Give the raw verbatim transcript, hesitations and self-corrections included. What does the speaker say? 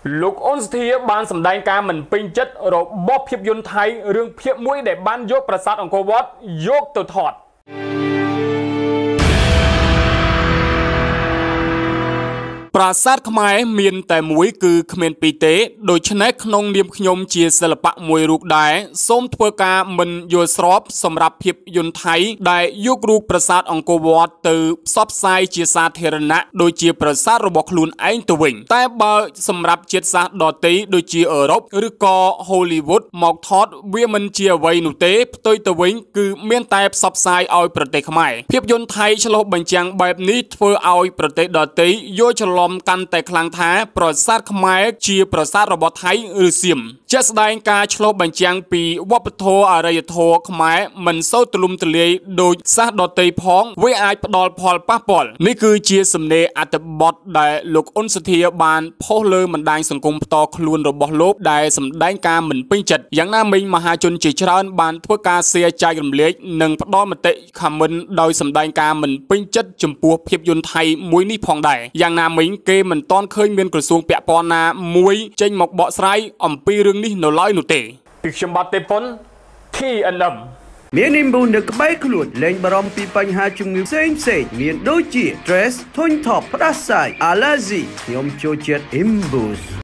លោកអូនស្ធាបានសម្ដែងការមិនពេញចិត្តរបស់ភាពយន្តថៃរឿងភាពមួយដែលបានយកប្រាសាទអង្គរវត្តយកទៅថតប្រាសាទខ្មែរមានតែមួយគឺគ្មានពីរទេដូច្នេះក្នុងនាមខ្ញុំជាសិល្បៈមួយរូបដែរសូមធ្វើការមិនយល់ស្របសម្រាប់ភាពយន្តថៃដែលយករូបប្រាសាទអង្គរវត្តទៅផ្សព្វផ្សាយជាសាធារណៈដូចជាប្រាសាទរបស់ខ្លួនឯងទៅវិញតែបើសម្រាប់ជាតិសាសន៍ដទៃដូចជាអឺរ៉ុបឬក៏ Hollywood មកថតវាមិនជាអ្វីនោះទេផ្ទុយទៅវិញគឺមានតែផ្សព្វផ្សាយឲ្យប្រទេសខ្មែរភាពយន្តថៃឆ្លុះបញ្ចាំងបែបនេះធ្វើឲ្យប្រទេសដទៃយល់ច្រឡំកាន់តែខ្លាំងថាប្រាសាទខ្មែរជាប្រាសាទរបស់ថៃឬសៀមជាក់ស្ដែងការឆ្លុះបញ្ចាំងពីវប្បធម៌អរិយធម៌ខ្មែរមិនសូវទូលំទូលាយដូចសាសដទៃផងវាអាចផ្ដល់ផលប៉ះពាល់នេះគឺជាសំណេរអត្ថបទដែលលោកអ៊ុនសធាបានផុសលើបណ្ដាញសង្គមផ្ទាល់ខ្លួនរបស់លោកដែលសម្ដែងការមិនពេញចិត្តយ៉ាងណាមិញមហាជនជាច្រើនបានធ្វើការ share ចែករំលែកនិងផ្ដល់មតិ comment ដោយសម្ដែងការមិនពេញចិត្តចំពោះភាពយន្តថៃមួយនេះផងដែរយ៉ាងណាមិញគេមិនទាន់ឃើញមានក្រសួងពាក់ព័ន្ធណាមួយចេញមកបកស្រាយអំពីរឿងនេះនៅឡើយនោះទេពីខ្ញុំបាទទេពុន T N M មាននិមប៊ូនៅក្បែរខ្លួនលែងបារម្ភពីបញ្ហាជំងឺផ្សេងផ្សេងមានដូចជា stress ធុញថប់ផ្ដាសាយ allergy ខ្ញុំចូលចិត្ត Imbus